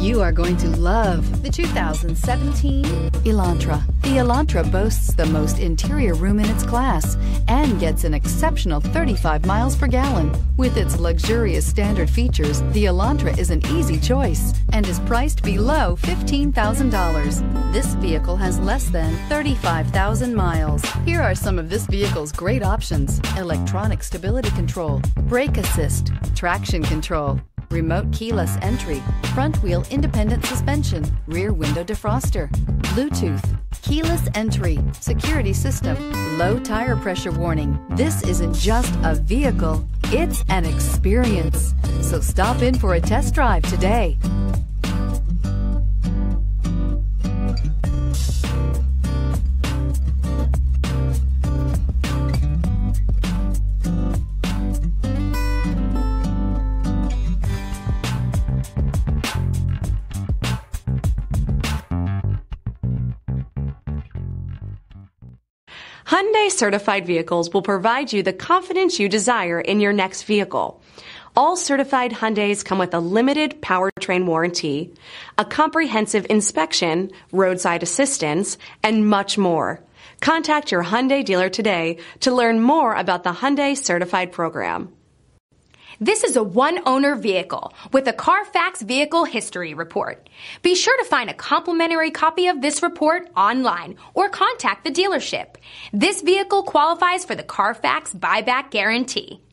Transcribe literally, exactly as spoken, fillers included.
You are going to love the two thousand seventeen Elantra. The Elantra boasts the most interior room in its class and gets an exceptional thirty-five miles per gallon. With its luxurious standard features, the Elantra is an easy choice and is priced below fifteen thousand dollars. This vehicle has less than thirty-five thousand miles. Here are some of this vehicle's great options: electronic stability control, brake assist, traction control, remote keyless entry, front wheel independent suspension, rear window defroster, Bluetooth, keyless entry, security system, low tire pressure warning. This isn't just a vehicle, it's an experience. So stop in for a test drive today. Hyundai certified vehicles will provide you the confidence you desire in your next vehicle. All certified Hyundais come with a limited powertrain warranty, a comprehensive inspection, roadside assistance, and much more. Contact your Hyundai dealer today to learn more about the Hyundai certified program. This is a one-owner vehicle with a CARFAX Vehicle History Report. Be sure to find a complimentary copy of this report online or contact the dealership. This vehicle qualifies for the CARFAX Buyback Guarantee.